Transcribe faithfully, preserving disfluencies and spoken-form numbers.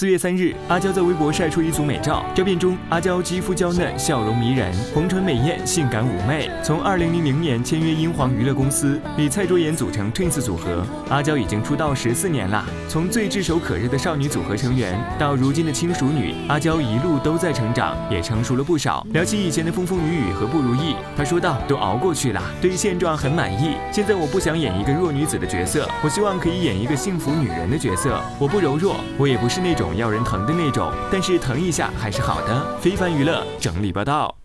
四月三日，阿娇在微博晒出一组美照，照片中阿娇肌肤娇嫩，笑容迷人，红唇美艳，性感妩媚。从二零零零年签约英皇娱乐公司，与蔡卓妍组成 Twins 组合，阿娇已经出道十四年了。从最炙手可热的少女组合成员，到如今的轻熟女，阿娇一路都在成长，也成熟了不少。聊起以前的风风雨雨和不如意，她说道：“都熬过去了，对现状很满意。现在我不想演一个弱女子的角色，我希望可以演一个幸福女人的角色。我不柔弱，我也不是那种要人疼的那种，但是疼一下还是好的。”非凡娱乐整理报道。